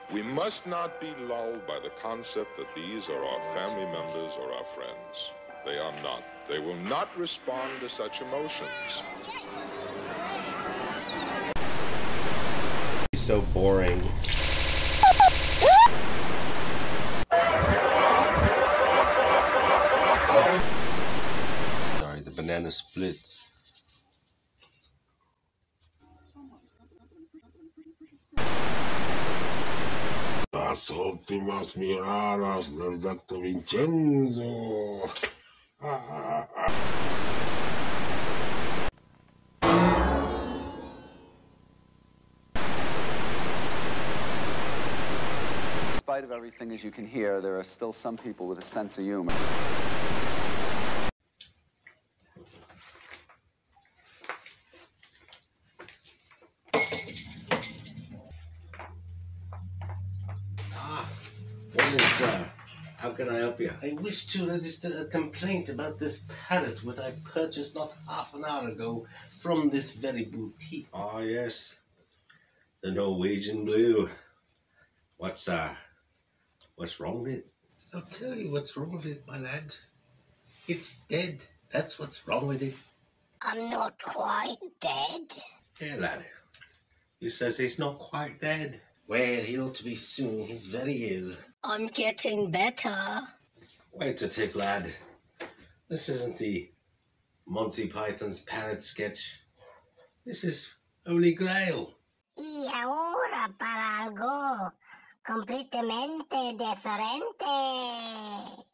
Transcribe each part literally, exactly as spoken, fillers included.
We must not be lulled by the concept that these are our family members or our friends. They are not. They will not respond to such emotions. So boring. Sorry, the banana splits. Las últimas miradas del doctor Vincenzo. Ah, ah, ah. In spite of everything, as you can hear, there are still some people with a sense of humor. What is, uh, how can I help you? I wish to register a complaint about this parrot which I purchased not half an hour ago from this very boutique. Oh, yes. The Norwegian blue. What's, uh, what's wrong with it? I'll tell you what's wrong with it, my lad. It's dead. That's what's wrong with it. I'm not quite dead. Yeah, lad. He says he's not quite dead. Well, he ought to be soon. He's very ill. I'm getting better. Wait a tick, lad. This isn't the Monty Python's parrot sketch. This is Holy Grail. Y ahora para algo completamente diferente.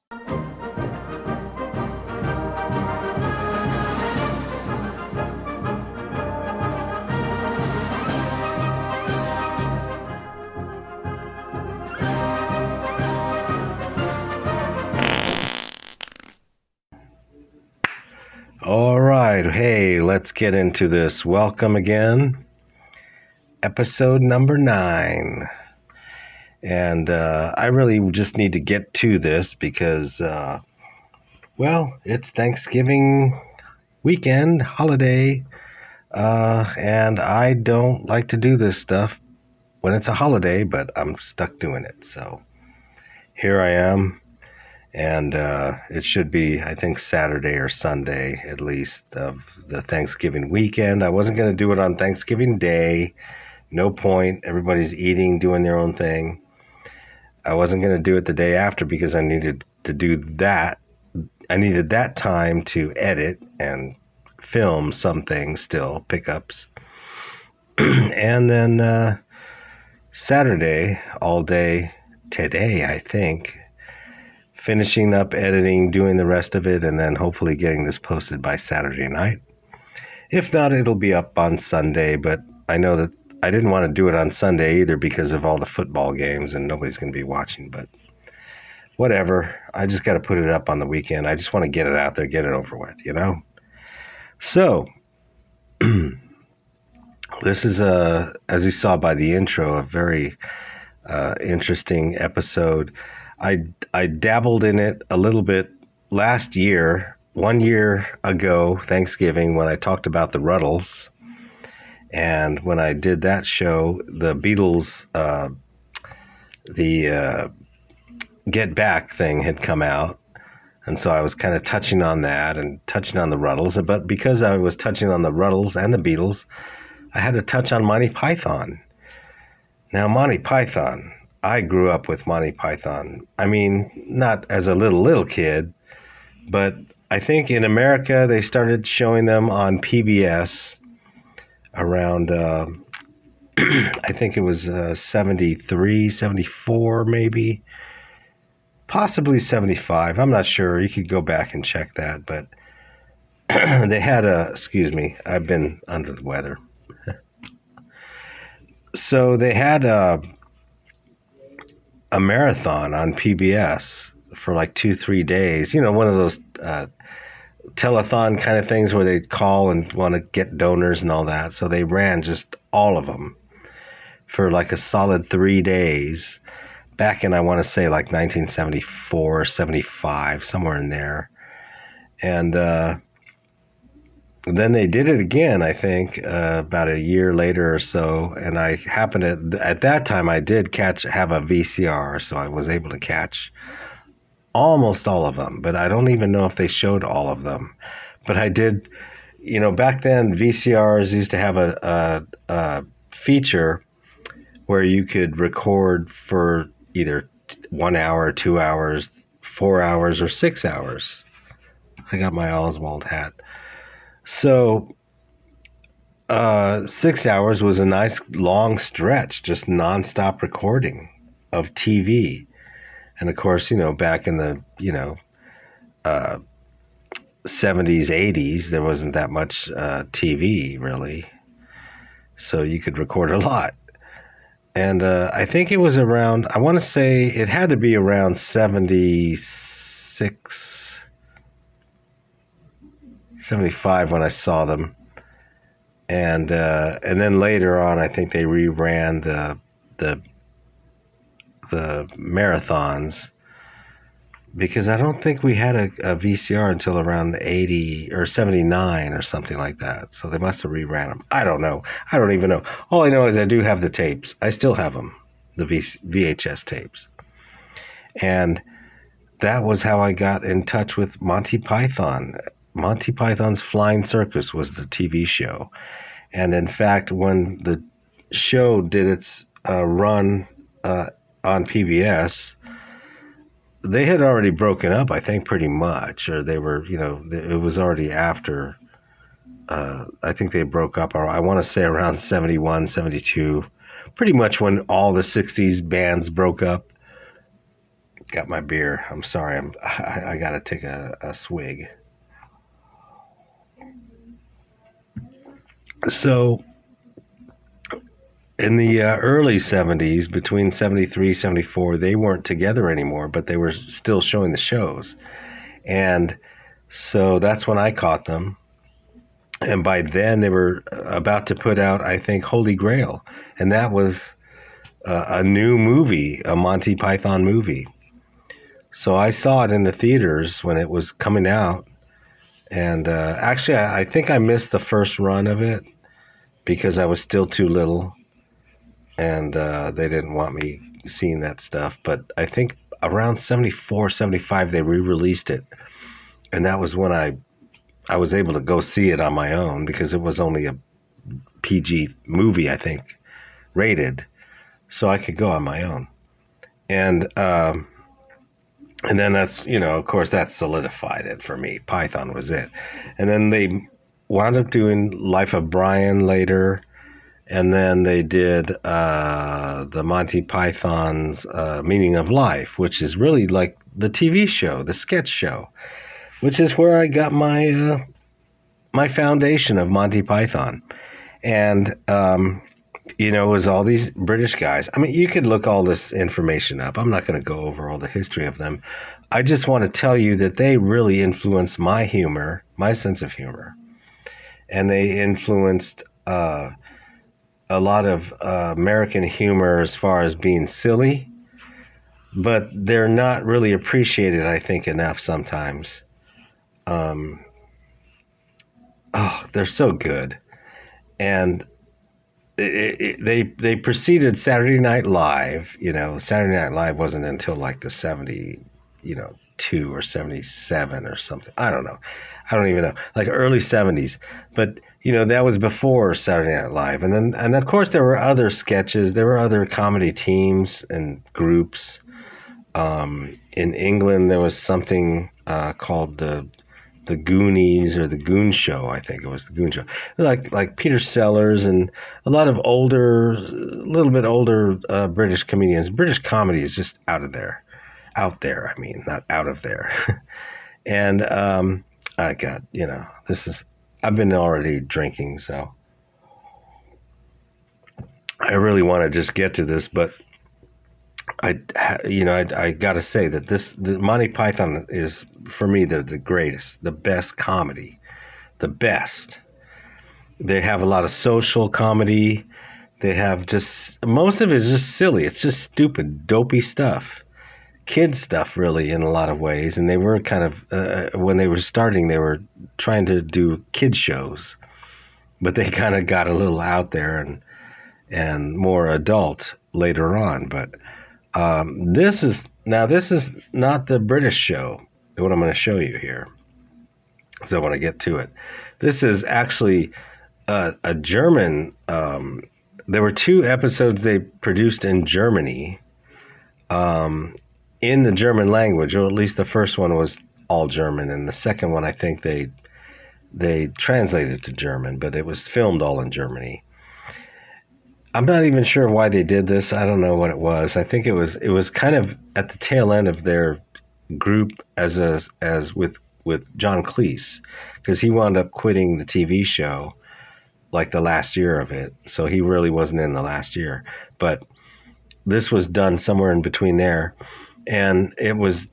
All right. Hey, let's get into this. Welcome again. Episode number nine. And uh, I really just need to get to this because, uh, well, it's Thanksgiving weekend, holiday. Uh, and I don't like to do this stuff when it's a holiday, but I'm stuck doing it. So here I am. And uh, it should be, I think, Saturday or Sunday, at least, of the Thanksgiving weekend. I wasn't going to do it on Thanksgiving Day. No point. Everybody's eating, doing their own thing. I wasn't going to do it the day after because I needed to do that. I needed that time to edit and film some things still, pickups. And then uh, Saturday, all day today, I think. Finishing up editing, doing the rest of it, and then hopefully getting this posted by Saturday night. If not, it'll be up on Sunday, but I know that I didn't want to do it on Sunday either because of all the football games and nobody's going to be watching, but whatever. I just got to put it up on the weekend. I just want to get it out there, get it over with, you know? So, this is, a, as you saw by the intro, a very uh, interesting episode. I, I dabbled in it a little bit last year, one year ago, Thanksgiving, when I talked about the Ruddles. And when I did that show, the Beatles, uh, the uh, Get Back thing had come out. And so I was kind of touching on that and touching on the Ruddles. But because I was touching on the Ruddles and the Beatles, I had to touch on Monty Python. Now, Monty Python... I grew up with Monty Python. I mean, not as a little, little kid, but I think in America they started showing them on P B S around, uh, I think it was uh, seventy-three, seventy-four maybe, possibly seventy-five. I'm not sure. You could go back and check that, but they had a, excuse me, I've been under the weather. So they had a, a marathon on P B S for like two, three days. You know, one of those uh, telethon kind of things where they call and want to get donors and all that. So they ran just all of them for like a solid three days back in, I want to say, like nineteen seventy-four, seventy-five, somewhere in there. And uh, then they did it again, I think, uh, about a year later or so. And I happened to, at that time, I did catch, have a V C R, so I was able to catch almost all of them. But I don't even know if they showed all of them. But I did, you know, back then, V C Rs used to have a, a, a feature where you could record for either one hour, two hours, four hours, or six hours. I got my Oswald hat. So uh, six hours was a nice long stretch, just nonstop recording of T V. And of course, you know, back in the, you know, uh, seventies, eighties, there wasn't that much uh, T V really. So you could record a lot. And uh, I think it was around, I want to say it had to be around seventy-six, seventy-five when I saw them. And uh, and then later on, I think they reran the the the marathons, because I don't think we had a, a V C R until around eighty or seventy-nine or something like that. So they must have reran them. I don't know. I don't even know. All I know is I do have the tapes. I still have them, the v- VHS tapes. And that was how I got in touch with Monty Python. Monty Python's Flying Circus was the T V show. And in fact, when the show did its uh, run uh, on P B S, they had already broken up, I think, pretty much, or they were, you know, it was already after, uh, I think they broke up, or I want to say around seventy-one, seventy-two, pretty much when all the sixties bands broke up. Got my beer. I'm sorry. I'm, I, I got to take a, a swig. So in the uh, early seventies, between seventy-three, seventy-four, they weren't together anymore, but they were still showing the shows. And so that's when I caught them. And by then they were about to put out, I think, Holy Grail. And that was uh, a new movie, a Monty Python movie. So I saw it in the theaters when it was coming out. And uh, actually, I, I think I missed the first run of it because I was still too little. And uh, they didn't want me seeing that stuff. But I think around seventy-four, seventy-five, they re-released it. And that was when I I was able to go see it on my own, because it was only a P G movie, I think, rated. So I could go on my own. And um, and then that's, you know, of course, that solidified it for me. Python was it. And then they wound up doing Life of Brian later. And then they did uh, the Monty Python's uh, Meaning of Life, which is really like the T V show, the sketch show, which is where I got my uh, my foundation of Monty Python. And, um, you know, it was all these British guys. I mean, you could look all this information up. I'm not going to go over all the history of them. I just want to tell you that they really influenced my humor, my sense of humor. And they influenced Uh, a lot of uh, American humor as far as being silly, but they're not really appreciated, I think, enough sometimes. Um, oh, they're so good. And it, it, they they preceded Saturday Night Live. You know, Saturday Night Live wasn't until like the seventy, you know, two or seventy-seven or something. I don't know. I don't even know. Like early seventies. But you know, that was before Saturday Night Live. And then, and of course, there were other sketches. There were other comedy teams and groups. Um, in England, there was something uh, called the the Goonies or the Goon Show. I think it was the Goon Show. Like like Peter Sellers and a lot of older, a little bit older uh, British comedians. British comedy is just out of there, out there. I mean, not out of there. And um, I got, you know, this is. I've been already drinking, so I really want to just get to this, but I, you know, I, I got to say that this, the Monty Python is, for me, the, the greatest, the best comedy, the best. They have a lot of social comedy. They have just, most of it is just silly. It's just stupid, dopey stuff. kid stuff, really, in a lot of ways. And they were kind of, uh, when they were starting, they were trying to do kid shows. But they kind of got a little out there and and more adult later on. But um, this is, now this is not the British show, what I'm going to show you here. So I want to get to it. This is actually a, a German, um, there were two episodes they produced in Germany, um, in the German language, or at least the first one was all German, and the second one I think they they translated to German, but it was filmed all in Germany. I'm not even sure why they did this. I don't know what it was. I think it was it was kind of at the tail end of their group as a, as with with John Cleese, because he wound up quitting the T V show like the last year of it, so he really wasn't in the last year. But this was done somewhere in between there. And it was,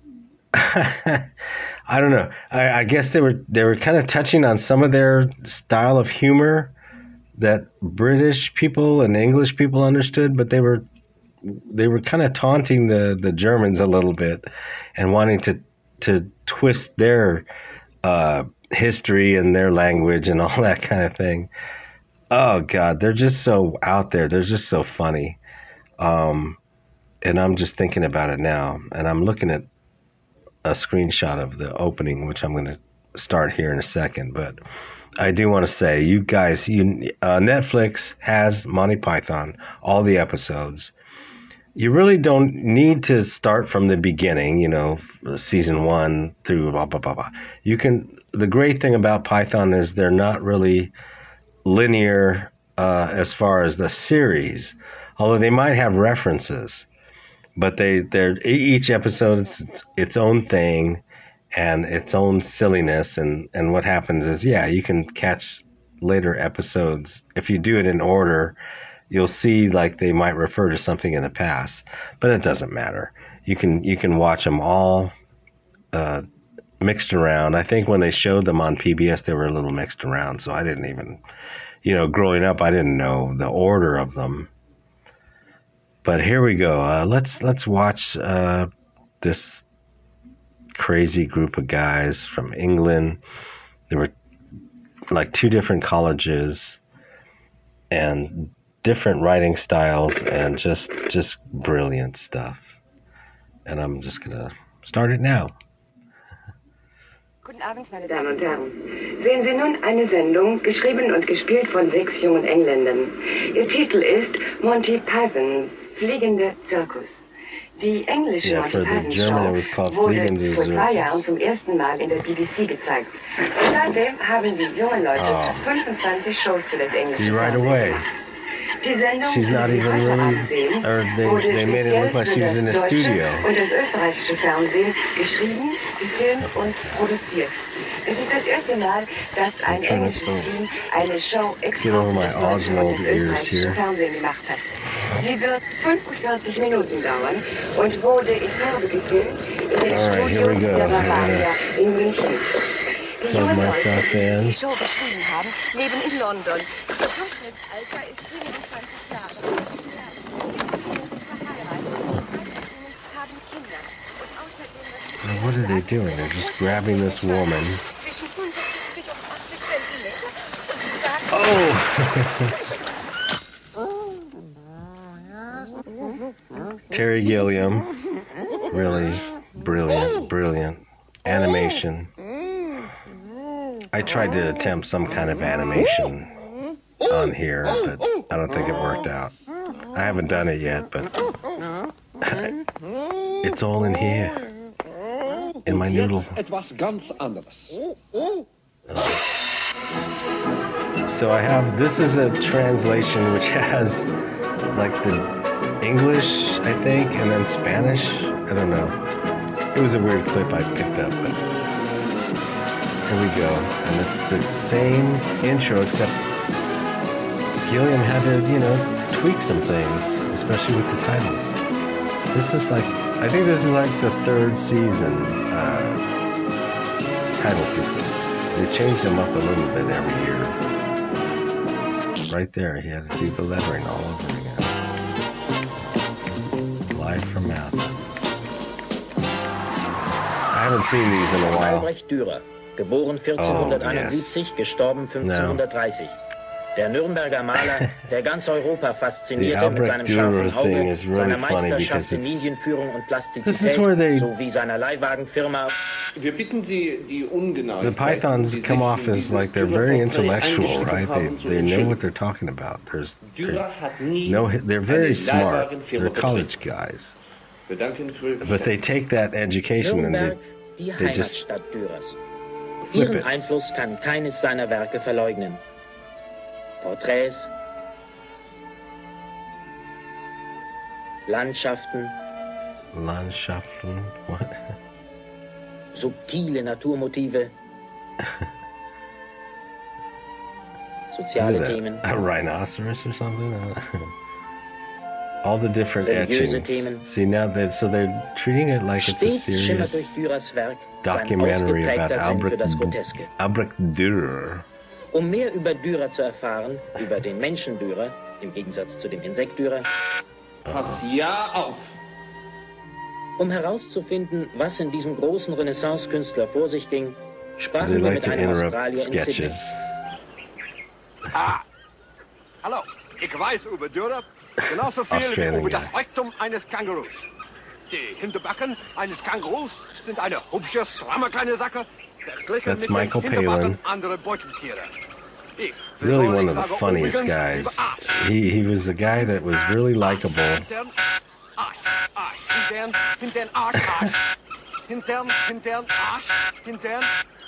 I don't know. I, I guess they were they were kind of touching on some of their style of humor that British people and English people understood, but they were they were kind of taunting the, the Germans a little bit and wanting to to twist their uh, history and their language and all that kind of thing. Oh God, they're just so out there. They're just so funny. Um, And I'm just thinking about it now, and I'm looking at a screenshot of the opening, which I'm going to start here in a second. But I do want to say, you guys, you uh, Netflix has Monty Python, all the episodes. You really don't need to start from the beginning, you know, season one through blah, blah, blah, blah. You can, the great thing about Python is they're not really linear uh, as far as the series, although they might have references. But they, they're each episode is its, its own thing and its own silliness. And, and what happens is, yeah, you can catch later episodes. If you do it in order, you'll see like they might refer to something in the past. But it doesn't matter. You can you can watch them all uh, mixed around. I think when they showed them on P B S, they were a little mixed around. So I didn't even, you know, growing up, I didn't know the order of them. But here we go. Uh, let's let's watch uh, this crazy group of guys from England. There were like two different colleges and different writing styles and just just brilliant stuff. And I'm just gonna start it now. Guten Abend, meine Damen und Herren. Sehen Sie nun eine Sendung, geschrieben und gespielt von sechs jungen Engländern. Ihr Titel ist Monty Pythons Fliegender Zirkus. Die englische Yeah, Monty for the Python German it Show was called wurde Fliegender vor zwei Jahren Zirkus. zum ersten Mal in der B B C gezeigt. Und seitdem haben die jungen Leute Oh. fünfundzwanzig Shows für das englische See right Fernsehen away. gemacht. Die Sendung, She's not die Sie even heute really, Abend sehen, or they, wurde they made it look like speziell she was für in a das deutsche studio. und das österreichische Fernsehen geschrieben, gefilmt und produziert. Es ist das erste Mal, dass ein I'm trying englisches to Team eine Show get extra over für my das deutsche und Oswald das ears österreichische here. Fernsehen gemacht hat. Sie wird fünfundvierzig Minuten dauern und wurde in Farbe gefilmt in den All right, here we Studios go. der I'm Bavaria in München. Die plug jungen Leute, myself in. die die Show geschrieben haben, leben in London. Ihr Durchschnittsalter ist siebenundzwanzig Jahre. Now, what are they doing? They're just grabbing this woman. Oh! Terry Gilliam. Really brilliant, brilliant. Animation. I tried to attempt some kind of animation on here, but I don't think it worked out. I haven't done it yet, but it's all in here. In my noodle. Etwas ganz anderes. So I have, this is a translation which has like the English, I think, and then Spanish. I don't know. It was a weird clip I picked up, but here we go. And it's the same intro, except Gilliam had to, you know, tweak some things, especially with the titles. This is like, I think this is like the third season uh, title sequence. They changed them up a little bit every year. Right there, he had to do the lettering all over again. Live from Athens. haven't seen these in a while. Albrecht Dürer, geboren vierzehnhunderteinundsiebzig, oh, yes. gestorben fünfzehnhundertdreißig. Der Nürnberger Maler, der ganz Europa faszinierte mit seinem scharfen Auge, seiner Meisterschaft in Linienführung und Plastizität sowie seiner Leihwagenfirma. Wir bitten Sie, die Ungenauigkeit. The Pythons come off as like they're very intellectual, right? They they know what they're talking about. There's no, they're very smart. They're college guys, but they take that education and they they just flip Ihren it. Einfluss kann keines seiner Werke verleugnen. Porträts, Landschaften, Landschaften, what? subtile Naturmotive, soziale Themen, A rhinoceros or something? All the different religiöse etchings. Themen. See, now they so they're treating it like it's a Stets schimmert serious durch Dürers Werk documentary sein about ausgeprägter Sinn für Albrecht, das Groteske. Albrecht Dürer. Um mehr über Dürer zu erfahren, über den Menschen Dürer, im Gegensatz zu dem Insekt Dürer, Pass ja auf! um herauszufinden, was in diesem großen Renaissance-Künstler vor sich ging, They sprachen wir like mit to einem interrupt Australier in Sydney. sketches. Ah, hallo, ich weiß über Dürer genauso viel wie Australian über das guy. Rektum eines Kängurus. Die Hinterbacken eines Kängurus sind eine hübsche, stramme kleine Sacke, verglichen That's mit den Michael Hinterbacken Palin. anderer Beuteltiere. Ich Really persönlich one of the sage funniest übrigens guys. lieber Arsch. He he was a guy that was really likable. Hintern, Arsch, Arsch, hintern, hintern, Arsch, Arsch. Hintern, hintern, Arsch, hintern.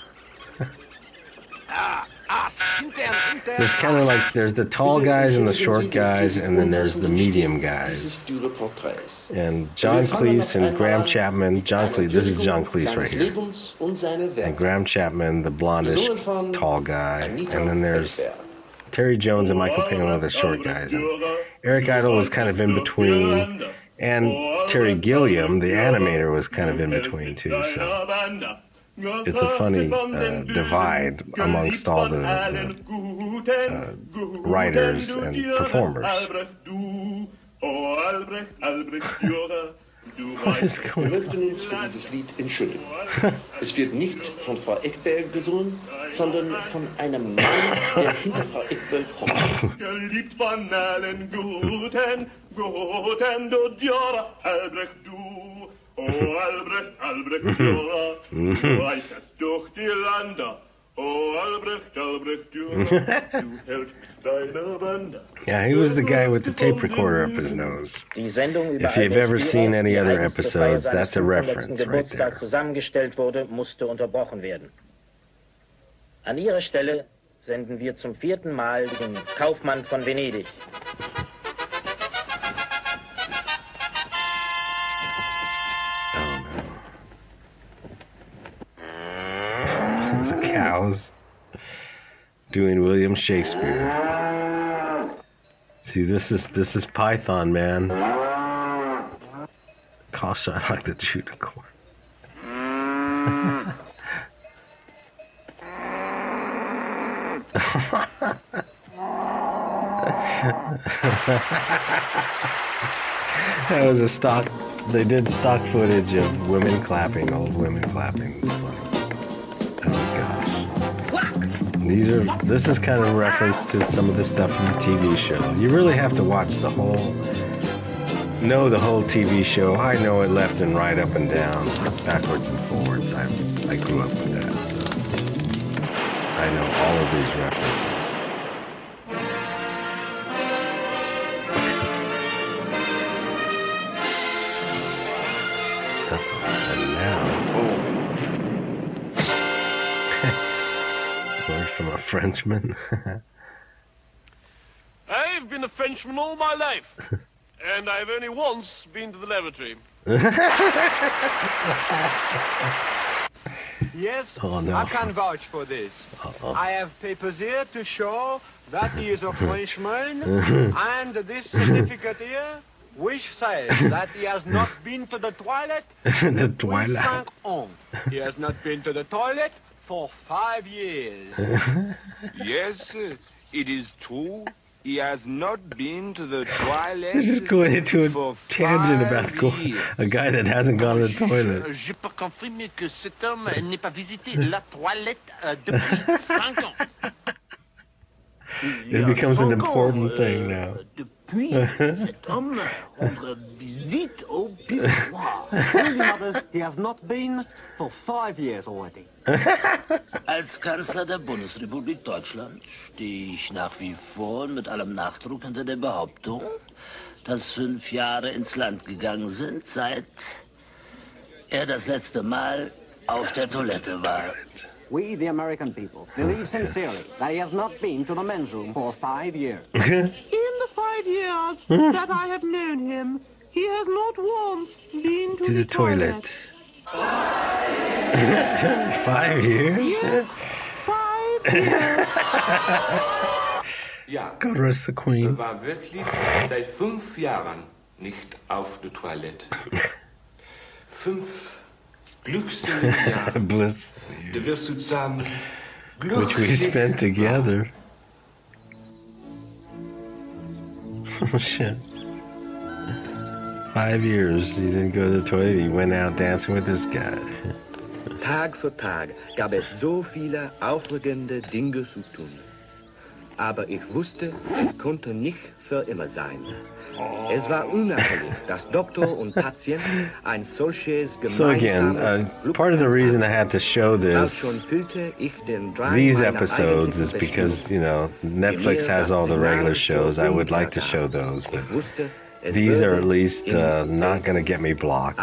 Ah, Arsch, hintern, hintern. There's kind of like there's the tall guys and the short guys, and then there's the medium guys. Dieses Dürer-Porträts. And John Cleese and Graham Chapman. John Cleese, this is John Cleese right seines here. Lebens und seine And Werke. Graham Chapman, the blondish tall guy, Anita and then there's Ekberg. Terry Jones and Michael Palin, one of the short guys. And Eric Idle was kind of in between, and Terry Gilliam, the animator, was kind of in between too. So it's a funny uh, divide amongst all the, the uh, writers and performers. What is Wir going on? möchten uns für dieses Lied entschuldigen. Es wird nicht von Frau Ekberg gesungen, sondern von einem Mann, der hinter Frau Ekberg hockt. Geliebt von allen Guten, Guten, du Dürer, Albrecht, du. Oh, Albrecht, Albrecht, Dürer, du reichest durch die Länder. Oh, Albrecht, Albrecht, Dürer, du hältst deine Bänder. Yeah, he was the guy with the tape recorder up his nose. Die Sendung über If you've Albrecht ever Dürer, seen any die other eigens zur episodes, Feier that's a seines reference right fünfhundertsten there. Geburtstags zusammengestellt wurde, musste unterbrochen werden. An ihrer Stelle senden wir zum vierten Mal den Kaufmann von Venedig. Those cows doing William Shakespeare. See, this is this is Python, man. Gosh, I like to shoot a corn. That was a stock. They did stock footage of women clapping, old women clapping. It's funny. Oh gosh. These are. This is kind of a reference to some of the stuff in the T V show. You really have to watch the whole. Know the whole T V show. I know it left and right, up and down, backwards and forwards. I I grew up with that, so I know all of these references. And now, word from a Frenchman. I've been a Frenchman all my life, and I've only once been to the lavatory. Yes, Oh, no. I can vouch for this. Uh-oh. I have papers here to show that he is a Frenchman, and this certificate here, which says that he has not been to the toilet The depuis toilet. cinq ans. He has not been to the toilet for five years. Yes, it is true. He has not been to the toilet. You're just going into a tangent about going, a guy that hasn't gone to the toilet. Je peux confirmer que cet homme n'a pas visité la toilette depuis cinq ans. It becomes an important thing now. Depuis cet homme rendre visite au pissoir. He has not been for five years already. Als Kanzler der Bundesrepublik Deutschland stehe ich nach wie vor mit allem Nachdruck hinter der Behauptung, dass fünf Jahre ins Land gegangen sind, seit er das letzte Mal auf der Toilette war. We, the American people, believe sincerely that he has not been to the men's room for five years. In the five years that I have known him, he has not once been to, to the, the toilet. toilet. Five years? Yes, five years. Ja, God rest the Queen. Er war wirklich seit fünf Jahren nicht auf der Toilette. Fünf glückselige Jahre. Blissful. Da wirst du zusammen which we spent together. Oh shit. Five years he didn't go to the toilet, he went out dancing with this guy. Tag für Tag gab es so viele aufregende Dinge zu tun. Aber ich wusste, es konnte nicht für immer sein. Es war unerhörlich, dass Doktor und Patient ein solches gemeinsames So again, uh, part of the reason I had to show this, these episodes, is because, you know, Netflix has all the regular shows. I would like to show those, but these are at least uh, not going to get me blocked.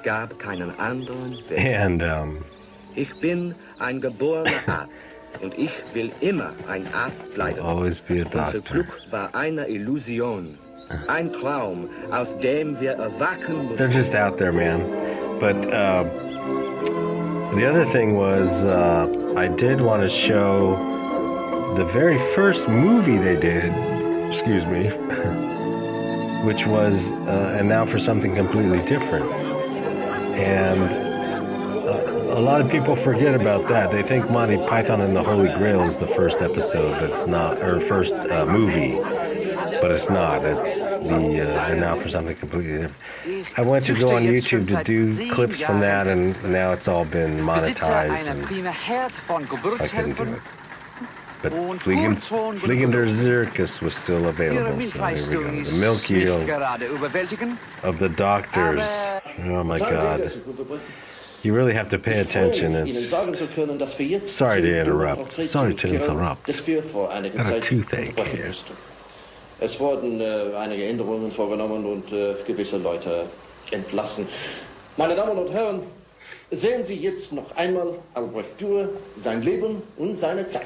And, um... Ich bin ein geborener Arzt. Und ich will immer ein Arzt bleiben. Always be a doctor. Unser Glück war eine Illusion, ein Traum, aus dem wir erwachen mussten. They're just out there, man. But uh, the other thing was, uh, I did want to show the very first movie they did, excuse me, which was, uh, and now for something completely different. And a lot of people forget about that. They think Monty Python and the Holy Grail is the first episode, but it's not, or first uh, movie, but it's not. It's the, uh, and now for something completely different. I went to go on YouTube to do clips from that, and now it's all been monetized, and so I couldn't do it. But Fliegen, Fliegender Circus was still available, so here we go. The milk yield of the doctors. Oh my God. You really have to pay attention. It's sorry to interrupt. Sorry to interrupt. I got a toothache here. Es wurden äh, einige Änderungen vorgenommen und äh, gewisse Leute entlassen. Meine Damen und Herren, sehen Sie jetzt noch einmal Albrecht Dürer, sein Leben und seine Zeit.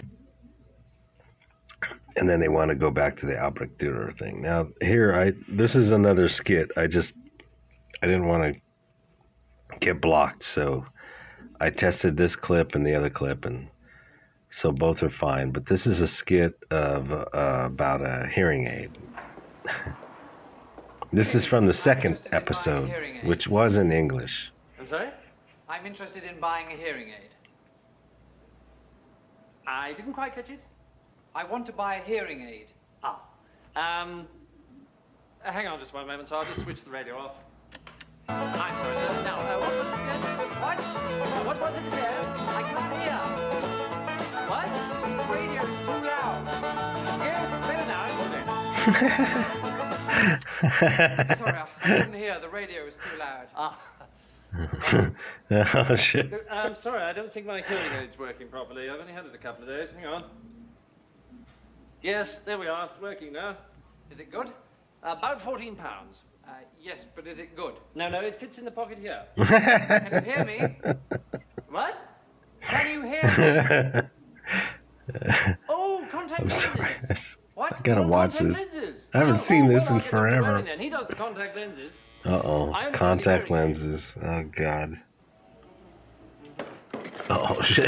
And then they want to go back to the Albrecht Dürer thing. Now here, I this is another skit. I just I didn't want to get blocked, so I tested this clip and the other clip, and so both are fine. But this is a skit of uh, about a hearing aid. This is from the second episode, which was in English. I'm sorry? I'm interested in buying a hearing aid. I didn't quite catch it. I want to buy a hearing aid. Ah. Um. Uh, hang on just one moment, so I'll just switch the radio off. I'm sorry, sir. Now, uh, what was it again? What? What was it again? I can't hear. What? The radio's too loud. Yes, it's better now, isn't it? Sorry, I couldn't hear. The radio is too loud. Ah. Oh, shit. I'm sorry, I don't think my hearing aid's working properly. I've only had it a couple of days. Hang on. Yes, there we are. It's working now. Is it good? About fourteen pounds. Uh, yes, but is it good? No, no, it fits in the pocket here. Can you hear me? What? Can you hear me? Oh, contact I'm lenses. sorry. What? I gotta oh, watch this. Lenses. I haven't oh, seen oh, this well, in I'll get forever. Dr. Then. He does the contact lenses. Uh-oh. Contact lenses. Oh, God. Oh, shit.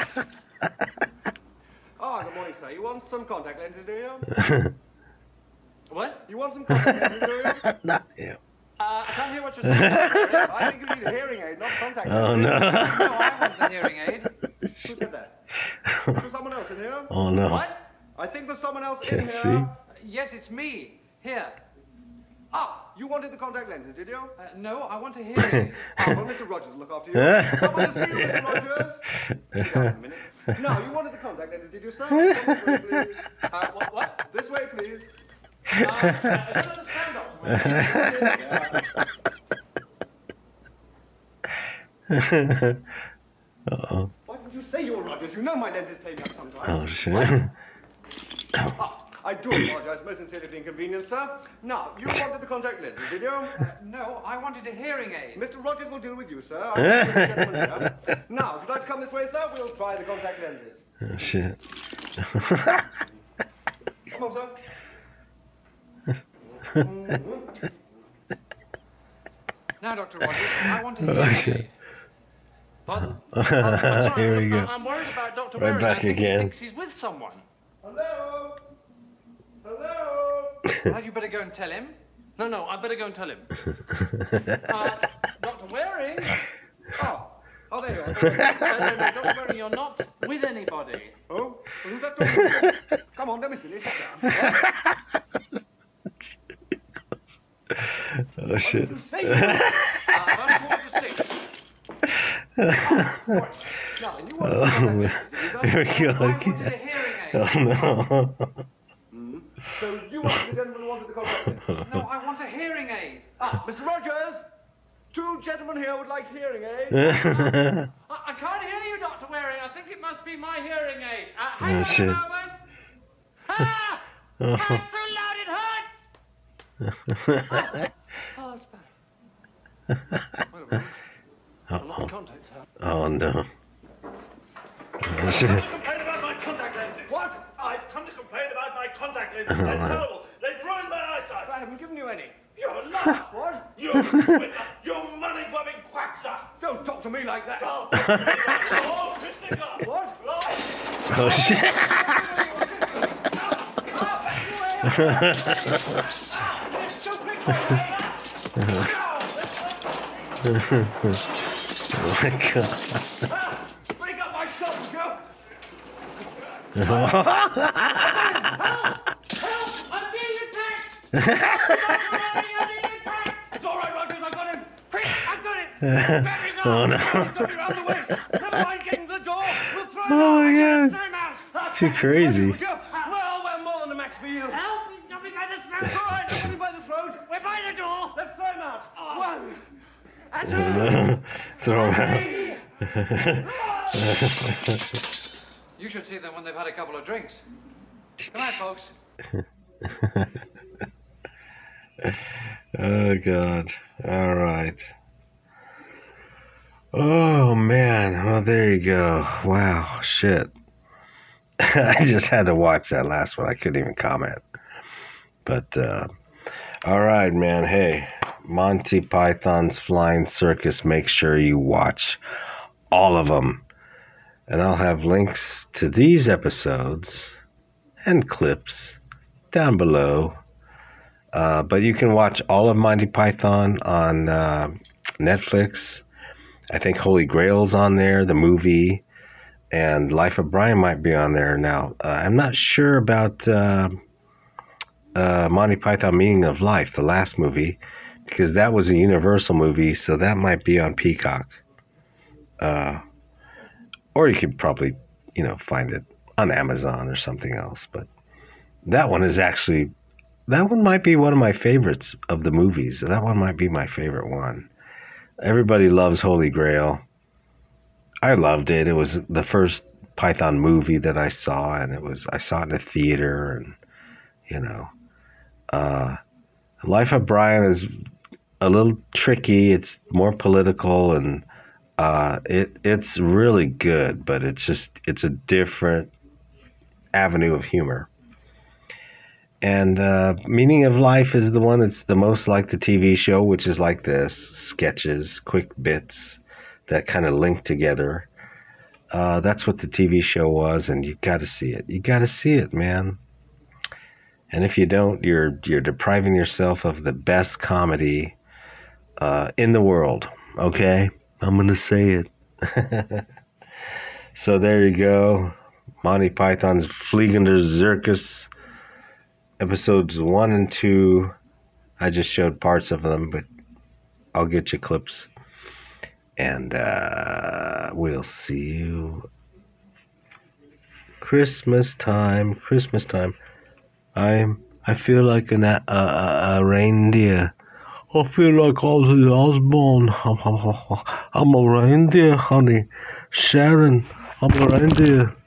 Oh, good morning, sir. You want some contact lenses, do you? What? You want some contact lenses, do you? Not you. Uh, I can't hear what you're saying. I think you need a hearing aid, not contact Oh, lenses. no. No, I want the hearing aid. Who said that? Is there someone else in here? Oh, no. What? I think there's someone else Can't in see. here. yes, it's me. Here. Ah, you wanted the contact lenses, did you? Uh, no, I want a hearing aid. Ah, well, Mister Rogers will look after you. Someone to see you, Mister Rogers. Sit down a minute. Now, you wanted the contact lenses, did you, sir? This way, please. Uh, what, what? This way, please. Uh, uh, I don't understand, Doctor. Uh-oh. Why didn't you say you were Rogers? You know my lenses play me up sometimes. Oh, shit. Ah, I do apologize most sincerely for the inconvenience, sir. Now, you wanted the contact lenses, did you? Uh, no, I wanted a hearing aid. Mister Rogers will deal with you, sir. I'm the gentleman here. Now, if you'd like to come this way, sir, we'll try the contact lenses. Oh, shit. Come on, sir. Now, Doctor Rogers, I want a Oh, hearing shit. aid. Pardon? Oh, sorry, Here we go. I'm worried about Doctor Right Waring. back I think again. He thinks he's with someone. Hello? Hello? Well, you better go and tell him. No, no, I better go and tell him. uh, Doctor Waring? Oh, oh, there you are. no, no, no, Doctor Waring, you're not with anybody. Oh, who's that talking to? Come on, don't be silly. Sit down. Oh, shit. uh, about quarter to six. Oh, right. Now, then, you want Oh, man. Here we go I wanted again. a hearing aid. Oh, no. Mm. So you wanted the gentleman who wanted the contact lenses? No, I want a hearing aid. Ah, Mister Rogers, two gentlemen here would like hearing aids. I, I can't hear you, Doctor Waring. I think it must be my hearing aid. Uh, hang Oh, on shit. a moment. Ah! Oh. That's so loud it hurts! Oh, it's bad. Wait a minute. A lot Uh-oh. of contacts out. Oh, no. Oh, shit. Complain about my contact lenses. What? I've come to complain about my contact lenses. They're terrible. They've ruined my eyesight. I haven't given you any. You're a liar. What? You swindler. You money-grubbing quackster. Don't talk to me like that. Oh, oh, Christopher. What? Lie. Oh, shit. Oh, my God. Break up my shop, Joe. Help! I'm being attacked! It's all right, Rogers. I got him. Quick, I've got it! Oh, no. He's got me round the waist. Never mind getting to the door. We'll throw him Oh, out. my God. Throw him out! It's too crazy. Would you? Well, we're more than a match for you. Help! He's got me by the throat! That's all right. Got him by the throat. We're by the door! Let's throw him out. One. And Throw him out. you should see them when they've had a couple of drinks. Good night, folks. Oh, God. All right. Oh, man. Well, there you go. Wow. Shit. I just had to watch that last one. I couldn't even comment. But, uh, all right, man. Hey, Monty Python's Flying Circus. Make sure you watch all of them. And I'll have links to these episodes and clips down below. Uh, but you can watch all of Monty Python on uh, Netflix. I think Holy Grail's on there, the movie, and Life of Brian might be on there now. Uh, I'm not sure about uh, uh, Monty Python Meaning of Life, the last movie, because that was a Universal movie, so that might be on Peacock. Uh, or you could probably, you know, find it on Amazon or something else. But that one is actually, that one might be one of my favorites of the movies. That one might be my favorite one. Everybody loves Holy Grail. I loved it. It was the first Python movie that I saw, and it was I saw it in a theater, and you know, uh, Life of Brian is a little tricky. It's more political, and uh, it it's really good, but it's just it's a different avenue of humor. And uh, Meaning of Life is the one that's the most like the T V show, which is like this, sketches, quick bits that kind of link together. Uh, that's what the T V show was, and you got to see it. You got to see it, man. And if you don't, you're you're depriving yourself of the best comedy uh, in the world. Okay, I'm gonna say it. So there you go, Monty Python's Fliegender Circus. episodes one and two, I just showed parts of them, but I'll get you clips. And uh, we'll see you Christmas time. Christmas time. I'm. I feel like an, a, a, a reindeer. I feel like Ozzy Osbourne. I'm, I'm, I'm a reindeer, honey. Sharon, I'm a reindeer.